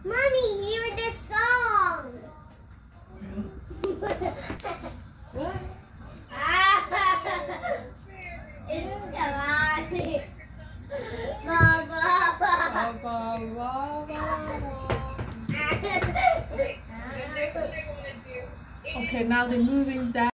Mommy, hear this song. What? It's Mama. Okay, now they're moving down.